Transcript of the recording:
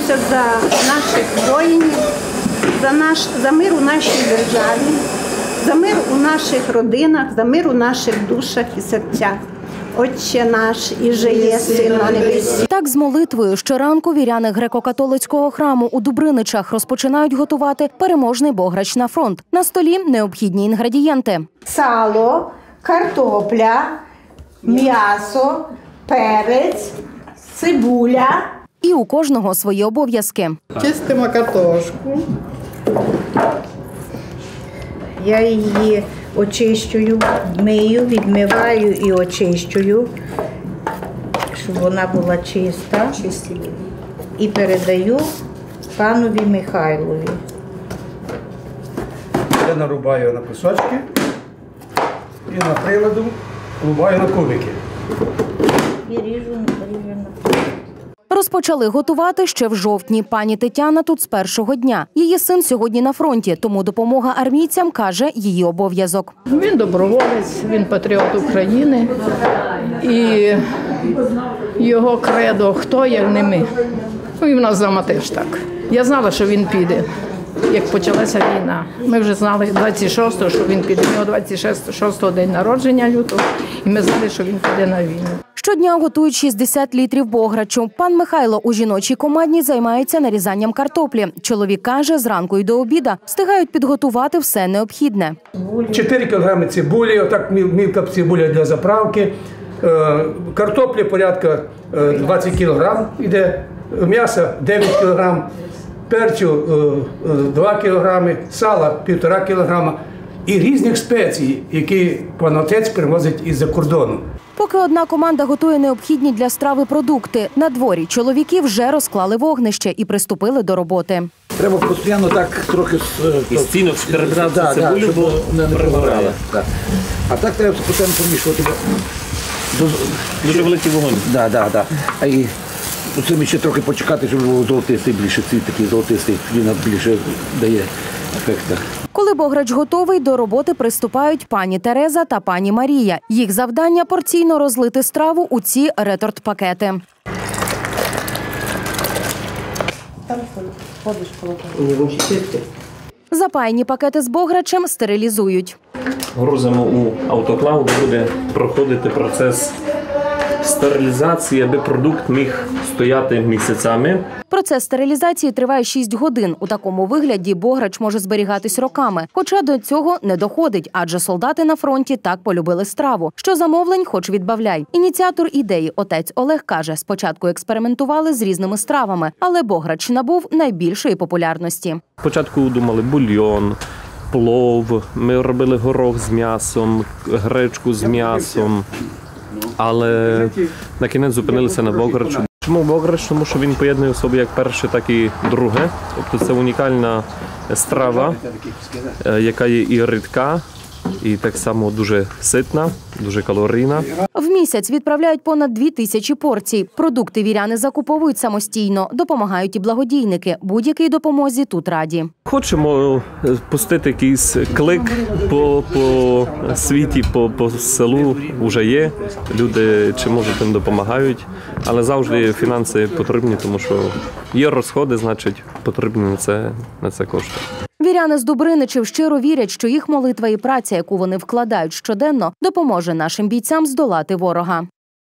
молимося за наших воїнів, за мир у нашій державі, за мир у наших родинах, за мир у наших душах і серцях. Отче наш, іже єси на небесі. Так з молитвою щоранку віряни греко-католицького храму у Дубриничах розпочинають готувати переможний бограч на фронт. На столі необхідні інгредієнти. Сало, картопля, м'ясо, перець, цибуля. І у кожного свої обов'язки. Чистимо картошку. Я її очищую, мию, відмиваю і очищую, щоб вона була чиста. І передаю панові Михайлові. Я нарубаю на кусочки і на приладу рубаю на кубики. І ріжу на. Розпочали готувати ще в жовтні. Пані Тетяна тут з першого дня. Її син сьогодні на фронті, тому допомога армійцям, каже, її обов'язок. Він доброволець, він патріот України. І його кредо «Хто, як не ми». Ну, і в нас вдома теж так. Я знала, що він піде, як почалася війна. Ми вже знали 26-го, що він піде. У нього 26-го день народження лютого, і ми знали, що він піде на війну. Щодня готують 60 літрів бограчу. Пан Михайло у жіночій командні займається нарізанням картоплі. Чоловік каже, зранку й до обіда встигають підготувати все необхідне. 4 кілограми цибулі, отак мілка цибуля для заправки, картоплі порядка 20 кілограм йде, м'яса 9 кілограм, перцю 2 кілограми, сала 1,5 кілограма і різних спецій, які пан отець привозить із-за кордону. Поки одна команда готує необхідні для страви продукти, на дворі чоловіки вже розклали вогнище і приступили до роботи. Треба постійно так трохи із стінок перебирати цибулю, бо не пригорала. А так треба постійно помішувати. Дуже великий вогонь. Так. А і цим ще трохи почекати, щоб було золотистий більше, цвіт такий золотистий, він більше дає ефекту. Коли бограч готовий, до роботи приступають пані Тереза та пані Марія. Їх завдання – порційно розлити страву у ці реторт-пакети. Запаяні пакети з бограчем стерилізують. Грузимо у автоклав, де буде проходити процес стерилізації, аби продукт міг стояти місяцями. Процес стерилізації триває 6 годин. У такому вигляді бограч може зберігатись роками. Хоча до цього не доходить, адже солдати на фронті так полюбили страву. Що замовлень, хоч відбавляй. Ініціатор ідеї, отець Олег, каже, спочатку експериментували з різними стравами, але бограч набув найбільшої популярності. Спочатку думали бульйон, плов, ми робили горох з м'ясом, гречку з м'ясом. Але на кінець зупинилися на бограчу. Чому бограч? Тому що він поєднує в собі як перше, так і друге. Тобто це унікальна страва, яка є і рідка, і так само дуже ситна, дуже калорійна. В місяць відправляють понад 2000 порцій. Продукти віряни закуповують самостійно, допомагають і благодійники. Будь-якій допомозі тут раді. Хочемо пустити якийсь клик по світі, по селу вже є. Люди чи можуть тим допомагають, але завжди фінанси потрібні, тому що є розходи, значить потрібні на це кошти. Віряни з Дубриничів щиро вірять, що їх молитва і праця, яку вони вкладають щоденно, допоможе нашим бійцям здолати ворога.